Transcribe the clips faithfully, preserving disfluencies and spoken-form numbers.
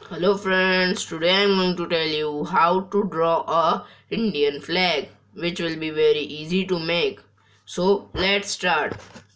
Hello friends, today I am going to tell you how to draw a Indian flag, which will be very easy to make. So let's start.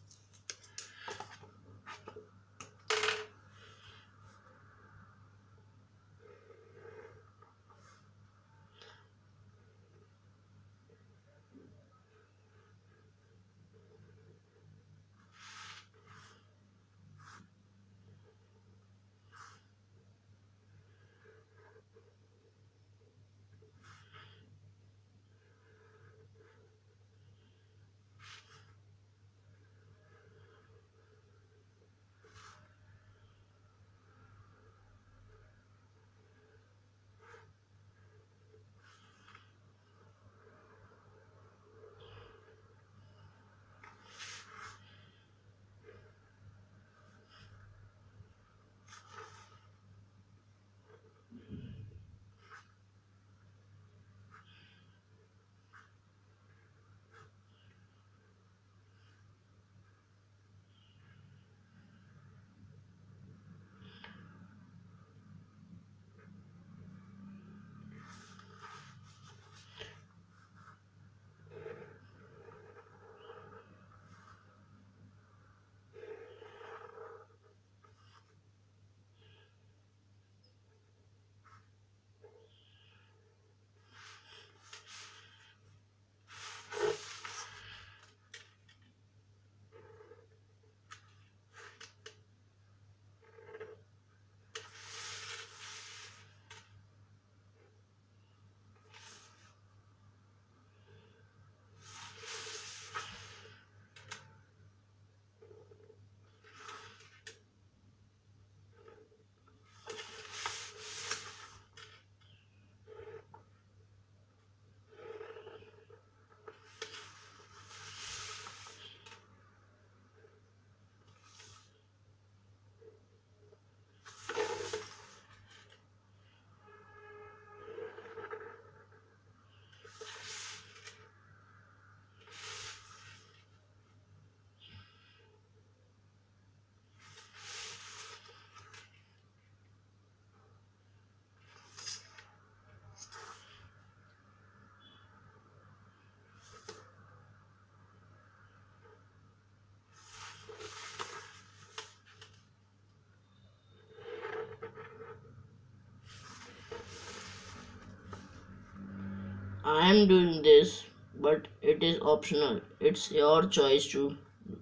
I am doing this, but it is optional. It's your choice to.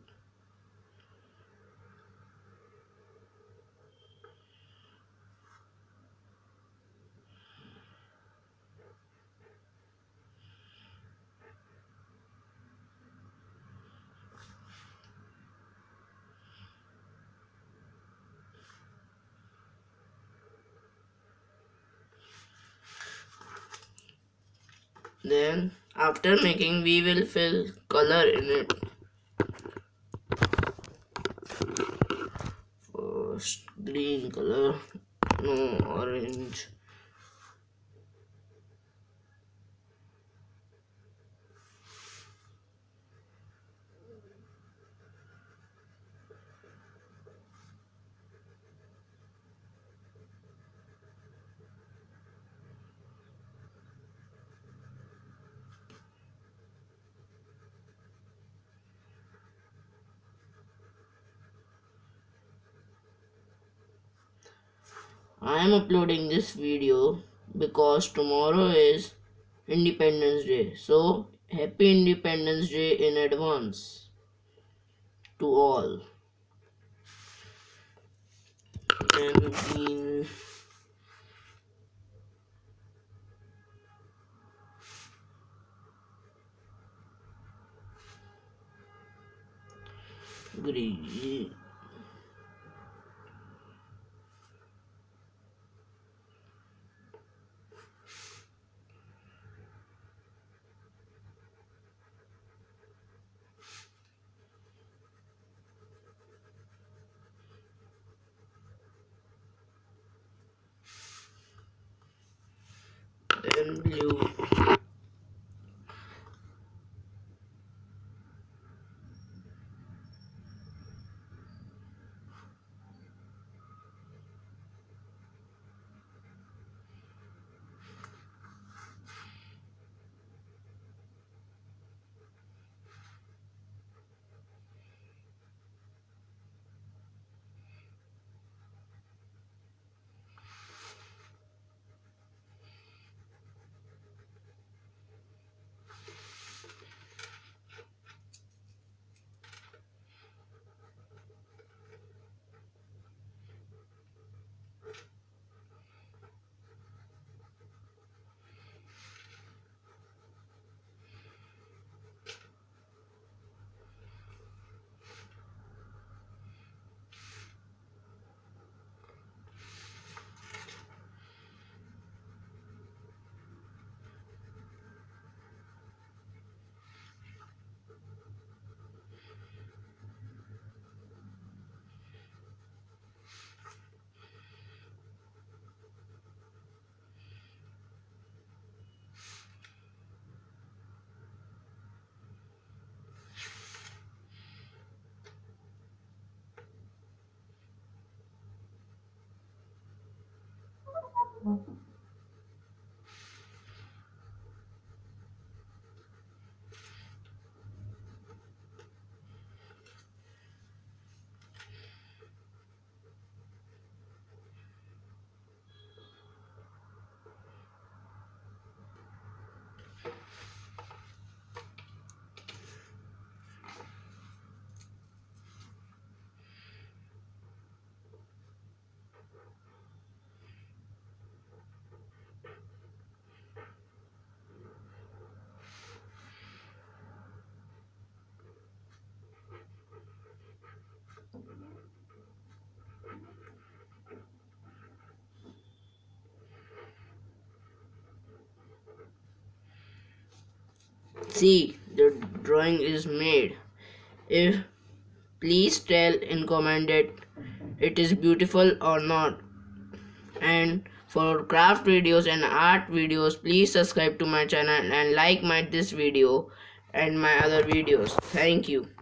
Then after making we will fill color in it. First green color, no orange. I am uploading this video because tomorrow is Independence Day. So, happy Independence Day in advance to all. And green, green, and blue. See, the drawing is made. If please tell in comment that it is beautiful or not. And for craft videos and art videos, please subscribe to my channel and like my this video and my other videos. Thank you.